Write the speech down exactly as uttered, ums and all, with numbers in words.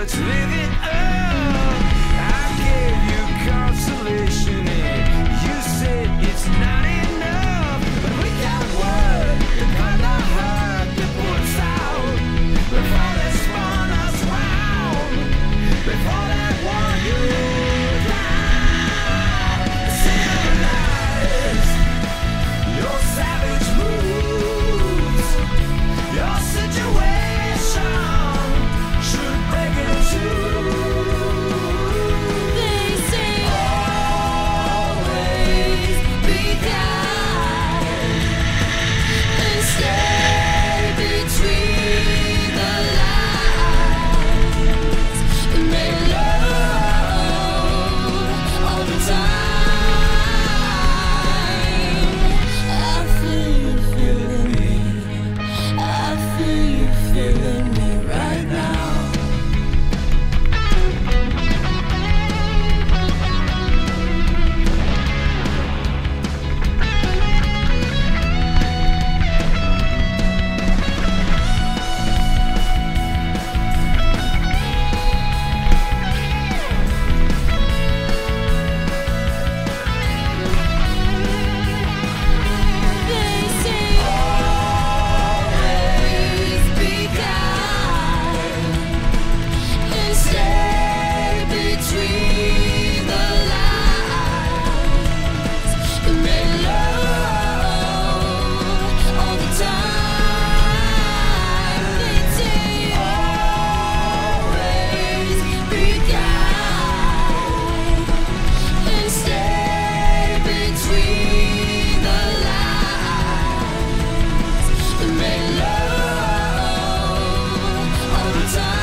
let's live it up. I gave you consolation and you said it's not enough, but we got word upon the heart that puts out before they spun us round, before they wore you down. Civilize your savage moves, your situation should break in two. They say always be kind and stay between the lines and make love all the time. I feel you feeling me. I feel you feeling me right now. They say always be kind and stay between the lines and make love all the time. They say always be kind and stay between the lines and make love all the time.